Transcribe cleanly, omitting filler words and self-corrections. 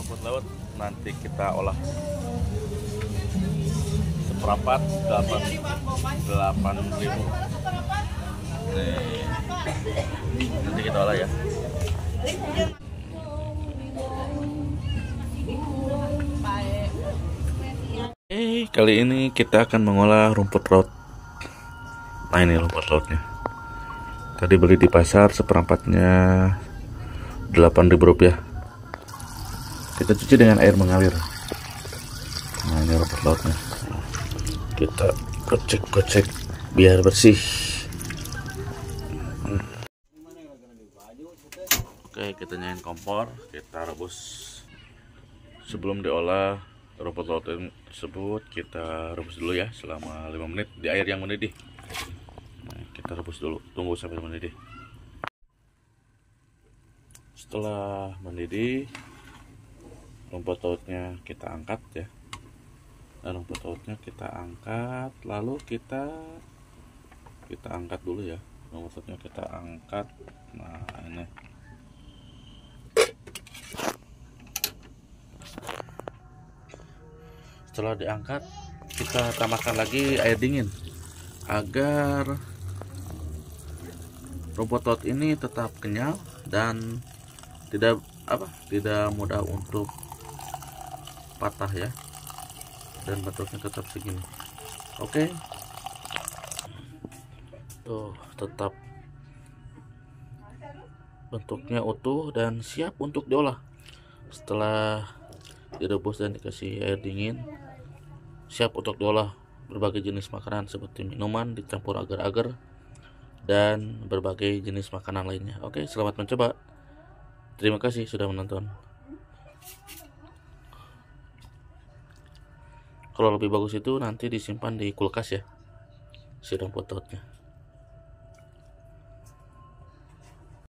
rumput laut nanti kita olah seperempat 8.000. Nih, nanti kita olah ya. Kali ini kita akan mengolah rumput laut. Nah, ini rumput lautnya. Tadi beli di pasar seperempatnya 8.000 rupiah. Kita cuci dengan air mengalir. Nah, ini rumput lautnya. Kita gocek-gocek biar bersih. Oke, kita nyalain kompor, kita rebus. Sebelum diolah rumput laut tersebut, kita rebus dulu ya selama 5 menit di air yang mendidih. Nah, kita rebus dulu, tunggu sampai mendidih. Setelah mendidih, rumput lautnya kita angkat ya. Dan rumput lautnya kita angkat, lalu kita angkat dulu ya. Rumput lautnya kita angkat. Nah, ini. Setelah diangkat, kita tambahkan lagi air dingin agar rumput laut ini tetap kenyal dan tidak mudah untuk patah ya, dan bentuknya tetap segini. Oke. Tuh, tetap bentuknya utuh dan siap untuk diolah. Setelah direbus dan dikasih air dingin, siap untuk diolah berbagai jenis makanan seperti minuman dicampur agar-agar dan berbagai jenis makanan lainnya. Oke, selamat mencoba. Terima kasih sudah menonton. Kalau lebih bagus itu nanti disimpan di kulkas ya, si rumput lautnya.